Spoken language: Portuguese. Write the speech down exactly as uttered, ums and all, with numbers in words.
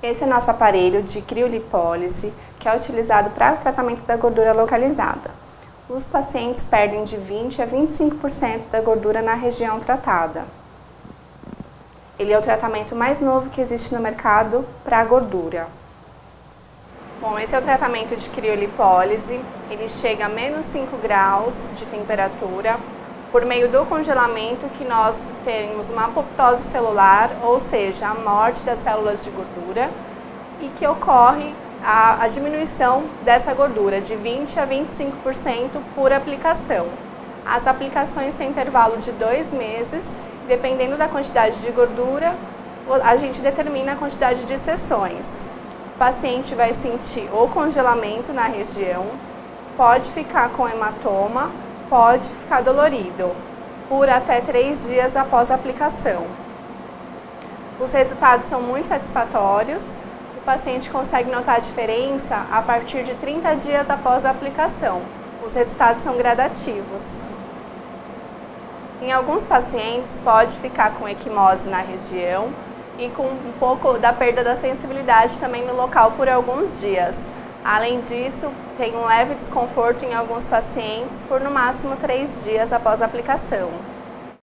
Esse é nosso aparelho de criolipólise, que é utilizado para o tratamento da gordura localizada. Os pacientes perdem de vinte a vinte e cinco por cento da gordura na região tratada. Ele é o tratamento mais novo que existe no mercado para a gordura. Bom, esse é o tratamento de criolipólise. Ele chega a menos cinco graus de temperatura. Por meio do congelamento que nós temos uma apoptose celular, ou seja, a morte das células de gordura, e que ocorre a, a diminuição dessa gordura de vinte a vinte e cinco por cento por aplicação. As aplicações têm intervalo de dois meses, dependendo da quantidade de gordura, a gente determina a quantidade de sessões. O paciente vai sentir o congelamento na região, pode ficar com hematoma, pode ficar dolorido, por até três dias após a aplicação. Os resultados são muito satisfatórios, o paciente consegue notar a diferença a partir de trinta dias após a aplicação. Os resultados são gradativos. Em alguns pacientes pode ficar com equimose na região e com um pouco da perda da sensibilidade também no local por alguns dias. Além disso, tem um leve desconforto em alguns pacientes por no máximo três dias após a aplicação.